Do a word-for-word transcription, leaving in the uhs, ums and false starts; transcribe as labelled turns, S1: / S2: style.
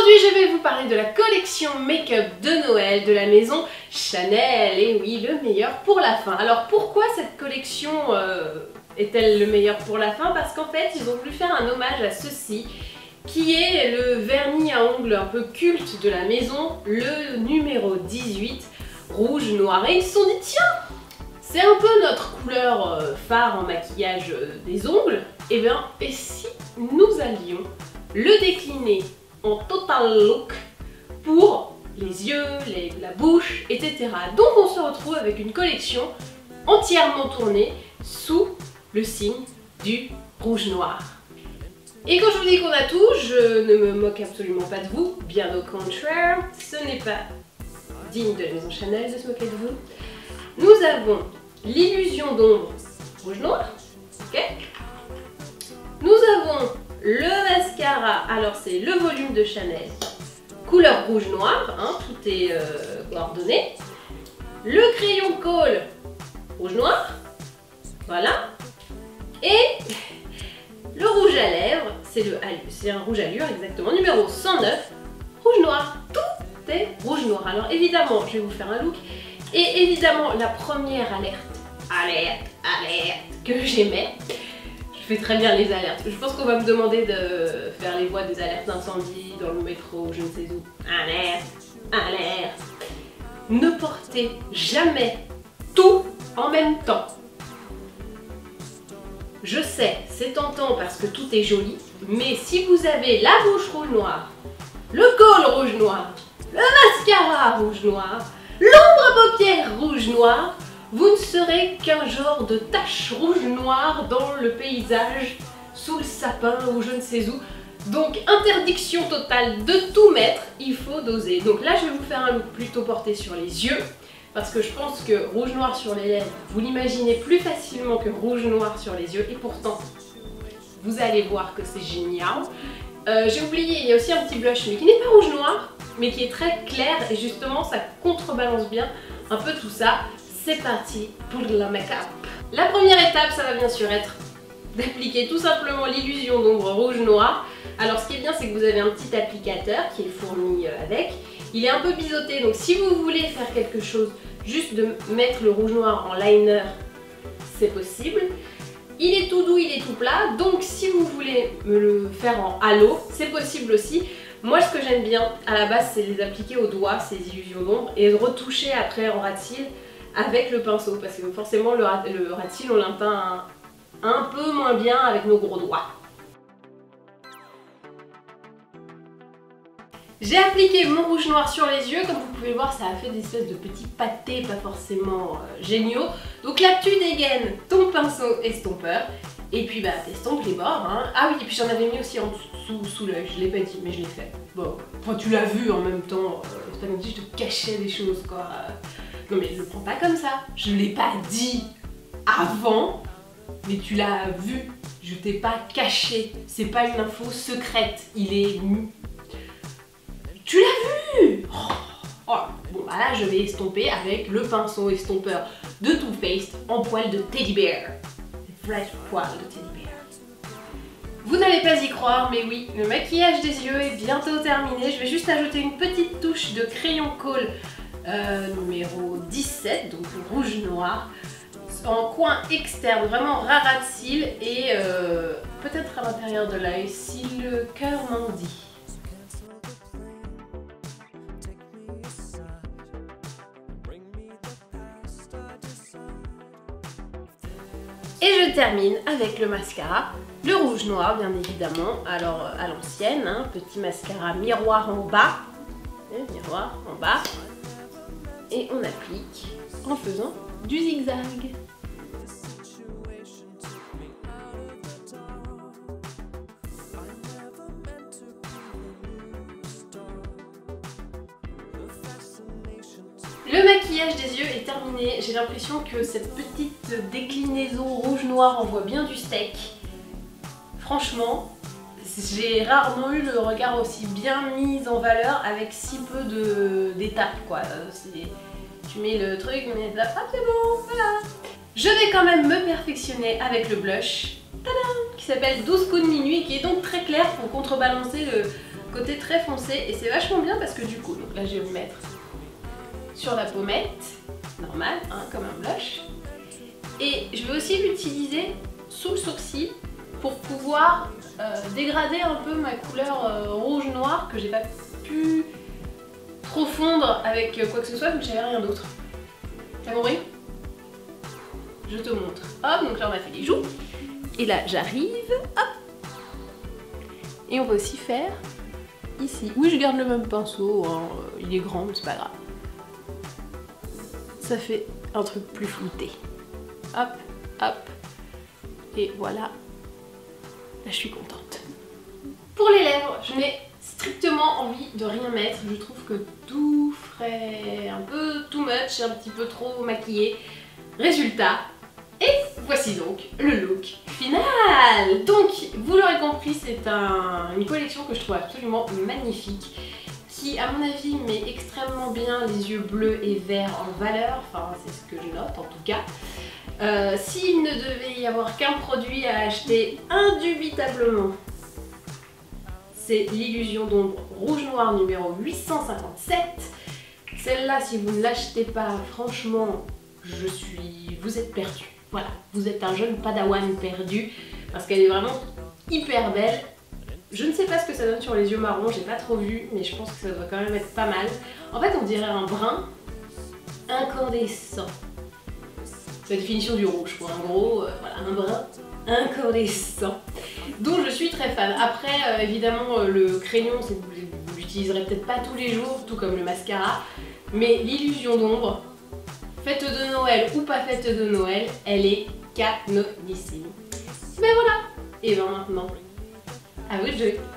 S1: Aujourd'hui, je vais vous parler de la collection make-up de Noël de la maison Chanel. Et oui, le meilleur pour la fin. Alors pourquoi cette collection euh, est-elle le meilleur pour la fin? Parce qu'en fait, ils ont voulu faire un hommage à ceci, qui est le vernis à ongles un peu culte de la maison, le numéro dix-huit, rouge noir. Et ils se sont dit, tiens, c'est un peu notre couleur phare en maquillage des ongles. Et bien, et si nous allions le décliner en total look pour les yeux, les, la bouche, et cetera. Donc on se retrouve avec une collection entièrement tournée sous le signe du rouge noir. Et quand je vous dis qu'on a tout, je ne me moque absolument pas de vous, bien au contraire, ce n'est pas digne de la maison Chanel de se moquer de vous. Nous avons l'illusion d'ombre rouge noir, ok. Nous avons le mascara, alors c'est le volume de Chanel, couleur rouge noir, hein, tout est euh, coordonné. Le crayon Kohl rouge noir, voilà. Et le rouge à lèvres, c'est le c'est un rouge allure exactement, numéro cent neuf, rouge noir. Tout est rouge noir. Alors évidemment, je vais vous faire un look. Et évidemment, la première alerte, alerte, alerte que j'aimais. Je fais très bien les alertes. Je pense qu'on va me demander de faire les voix des alertes d'incendie dans le métro, je ne sais où. Alerte, alerte. Ne portez jamais tout en même temps. Je sais, c'est tentant parce que tout est joli, mais si vous avez la bouche rouge noire, le col rouge noir, le mascara rouge noir, l'ombre à paupières rouge noir, vous ne serez qu'un genre de tache rouge noire dans le paysage, sous le sapin ou je ne sais où. Donc interdiction totale de tout mettre, il faut doser. Donc là je vais vous faire un look plutôt porté sur les yeux, parce que je pense que rouge noir sur les lèvres, vous l'imaginez plus facilement que rouge noir sur les yeux, et pourtant vous allez voir que c'est génial. Euh, J'ai oublié, il y a aussi un petit blush, mais qui n'est pas rouge noir, mais qui est très clair, et justement ça contrebalance bien un peu tout ça. C'est parti pour le make-up. La première étape, ça va bien sûr être d'appliquer tout simplement l'illusion d'ombre rouge-noir. Alors ce qui est bien, c'est que vous avez un petit applicateur qui est fourni avec. Il est un peu biseauté, donc si vous voulez faire quelque chose, juste de mettre le rouge-noir en liner, c'est possible. Il est tout doux, il est tout plat, donc si vous voulez me le faire en halo, c'est possible aussi. Moi, ce que j'aime bien à la base, c'est les appliquer au doigt, ces illusions d'ombre, et de retoucher après en ras de cils avec le pinceau, parce que forcément le rat, le rat de cils on l'atteint un, un peu moins bien avec nos gros doigts. J'ai appliqué mon rouge noir sur les yeux, comme vous pouvez le voir ça a fait des espèces de petits pâtés pas forcément euh, géniaux. Donc là tu dégaines ton pinceau estompeur et puis bah t'estompes les bords, hein. Ah oui, et puis j'en avais mis aussi en dessous sous l'œil, je l'ai pas dit mais je l'ai fait. Bon, enfin tu l'as vu en même temps, euh, c'est pas comme si je te cachais des choses quoi. Non mais je le prends pas comme ça, je l'ai pas dit avant, mais tu l'as vu, je t'ai pas caché, c'est pas une info secrète, il est... Tu l'as vu. Oh, oh. Bon bah là je vais estomper avec le pinceau estompeur de Too Faced en poil de Teddy Bear. Des vrais poils de Teddy Bear. Vous n'allez pas y croire, mais oui, le maquillage des yeux est bientôt terminé. Je vais juste ajouter une petite touche de crayon Kohl Euh, numéro dix-sept, donc rouge noir, en coin externe, vraiment ras ras de cils et euh, peut-être à l'intérieur de l'œil si le cœur m'en dit. Et je termine avec le mascara, le rouge noir bien évidemment, alors à l'ancienne, hein, petit mascara miroir en bas, et miroir en bas. Et on applique en faisant du zigzag. Le maquillage des yeux est terminé. J'ai l'impression que cette petite déclinaison rouge-noir envoie bien du steak. Franchement, j'ai rarement eu le regard aussi bien mis en valeur avec si peu d'étapes quoi. Tu mets le truc, mais là, ah, c'est bon, voilà. Je vais quand même me perfectionner avec le blush, tadam, qui s'appelle douze coups de minuit, qui est donc très clair pour contrebalancer le, côté très foncé et c'est vachement bien parce que du coup, donc là je vais vous mettre sur la pommette, normale, hein, comme un blush. Et je vais aussi l'utiliser sous le sourcil pour pouvoir euh, dégrader un peu ma couleur euh, rouge-noir que j'ai pas pu trop fondre avec quoi que ce soit, mais j'avais rien d'autre. T'as compris? Je te montre. Hop, donc là on a fait les joues. Et là j'arrive, hop. Et on va aussi faire ici. Oui, je garde le même pinceau, hein. Il est grand, mais c'est pas grave. Ça fait un truc plus flouté. Hop, hop. Et voilà. Là, je suis contente. Pour les lèvres, je n'ai strictement envie de rien mettre. Je trouve que tout ferait un peu too much, un petit peu trop maquillé. Résultat, et voici donc le look final. Donc, vous l'aurez compris, c'est un, une collection que je trouve absolument magnifique, qui, à mon avis, met extrêmement bien les yeux bleus et verts en valeur. Enfin, c'est ce que je note en tout cas. Euh, S'il ne devait y avoir qu'un produit à acheter indubitablement, c'est l'illusion d'ombre rouge noir numéro huit cent cinquante-sept. Celle-là, si vous ne l'achetez pas, franchement, je suis... vous êtes perdu. Voilà, vous êtes un jeune padawan perdu parce qu'elle est vraiment hyper belle. Je ne sais pas ce que ça donne sur les yeux marrons, j'ai pas trop vu, mais je pense que ça doit quand même être pas mal. En fait, on dirait un brun incandescent. C'est la définition du rouge, quoi. En gros, euh, voilà, un brun incandescent, dont je suis très fan. Après, euh, évidemment, euh, le crayon, vous, vous l'utiliserez peut-être pas tous les jours, tout comme le mascara, mais l'illusion d'ombre, fête de Noël ou pas fête de Noël, elle est canonissime. Ben voilà. Et ben maintenant, à vous de jouer.